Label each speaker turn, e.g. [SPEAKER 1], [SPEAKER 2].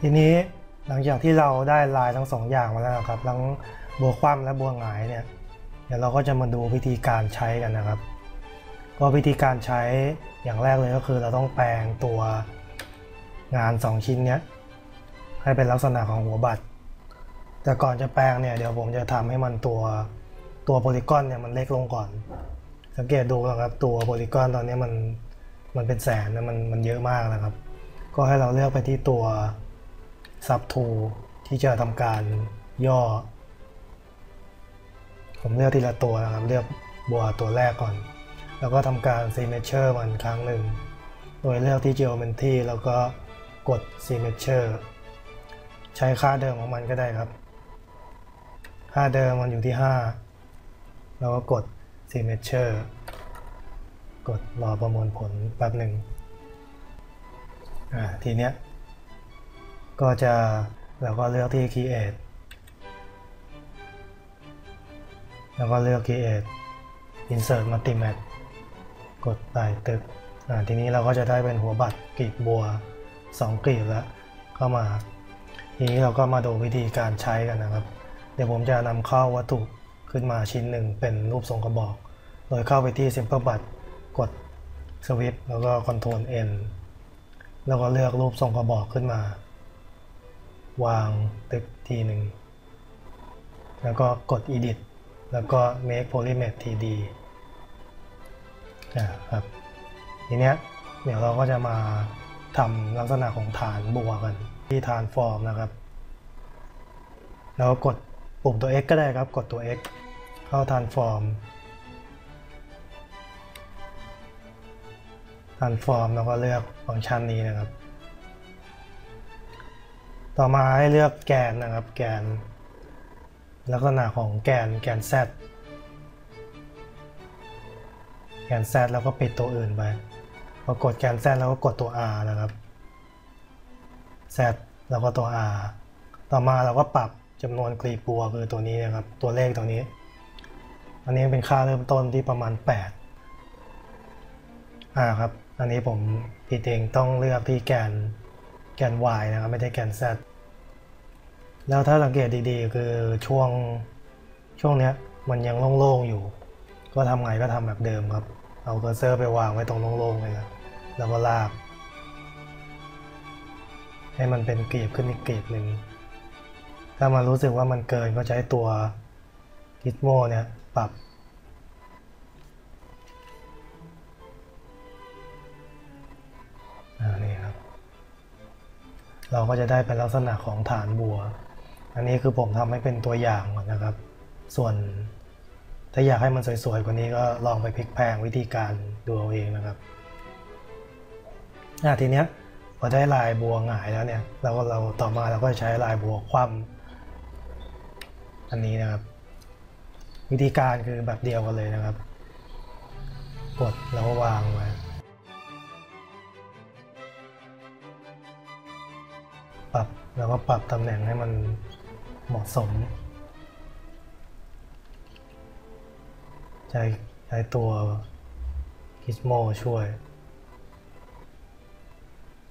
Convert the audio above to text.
[SPEAKER 1] ทีนี้หลังจากที่เราได้ลายทั้ง2อย่างมาแล้วครับทั้งบัวคว่ำและบัวหงายเนี่ยเดี๋ยวเราก็จะมาดูวิธีการใช้กันนะครับก็วิธีการใช้อย่างแรกเลยก็คือเราต้องแปลงตัวงาน2ชิ้นนี้ให้เป็นลักษณะของหัวบัตรแต่ก่อนจะแปลงเนี่ยเดี๋ยวผมจะทำให้มันตัวโพลีกอนเนี่ยมันเล็กลงก่อนสังเกตดูนะครับตัวโพลีกอนตอนนี้มันเป็นแสนนะมันเยอะมากนะครับก็ให้เราเลือกไปที่ตัวซับทูที่จะทำการย่อผมเลือกทีละตัวนะครับเลือกบัวตัวแรกก่อนแล้วก็ทำการ Signature มันครั้งหนึ่งโดยเลือกที่ Geometry แล้วก็กด Signature ใช้ค่าเดิมของมันก็ได้ครับค่าเดิมมันอยู่ที่5แล้วก็กด Signature กดรอประมวลผลแป๊บหนึ่งทีเนี้ยก็จะเราก็เลือกที่ Create แล้วก็เลือก Create Insert Multimatte กดใต้ตึกทีนี้เราก็จะได้เป็นหัวบัตรกลีบบัว2กลีบแล้วเข้ามาทีนี้เราก็มาดูวิธีการใช้กันนะครับเดี๋ยวผมจะนำเข้าวัตถุขึ้นมาชิ้นหนึ่งเป็นรูปทรงกระบอกโดยเข้าไปที่ Simple Bud กด Switch แล้วก็ Ctrl N แล้วก็เลือกรูปทรงกระบอกขึ้นมาวางตึกทีหนึ่งแล้วก็กด Edit แล้วก็ Make Polymath 3D ครับทีเนี้ยเดี๋ยวเราก็จะมาทำลักษณะของฐานบัวกันที่ฐานฟอร์มนะครับแล้วกดปุ่มตัว X ก็ได้ครับกดตัว X เข้าฐานฟอร์มแล้วก็เลือกฟังก์ชันนี้นะครับต่อมาให้เลือกแกนนะครับแกนลักษณะของแกน Z แล้วก็ปิดตัวอื่นไปพอกดแกน Z แล้วก็กดตัว R นะครับ Z แล้วก็ตัว R ต่อมาเราก็ปรับจำนวนกลีบบัวคือตัวนี้นะครับตัวเลขตัวนี้อันนี้เป็นค่าเริ่มต้นที่ประมาณ8ครับอันนี้ผมผิดเองต้องเลือกที่แกน Y นะครับไม่ได้แกน Z แล้วถ้าสังเกตดีๆคือช่วงนี้มันยังโล่งๆอยู่ก็ทำไงก็ทำแบบเดิมครับเอาเคอร์เซอร์ไปวางไว้ตรงโล่งๆเลยนะแล้วก็ลากให้มันเป็นกลีบขึ้นอีกกลีบหนึ่งถ้ามันรู้สึกว่ามันเกินก็ใช้ตัวกิสโมเนี่ยปรับนี่ครับเราก็จะได้เป็นลักษณะของฐานบัวอันนี้คือผมทำให้เป็นตัวอย่างก่อนนะครับส่วนถ้าอยากให้มันสวยๆกว่านี้ก็ลองไปพลิกแพลงวิธีการดูเอาเองนะครับทีเนี้ยพอได้ลายบัวหงายแล้วเนี่ยเราต่อมาเราก็ใช้ลายบัวคว่ำอันนี้นะครับวิธีการคือแบบเดียวกันเลยนะครับกดแล้ววางไว้ปรับแล้วก็ปรับตำแหน่งให้มันเหมาะสมใช้ตัว Gizmo ช่วย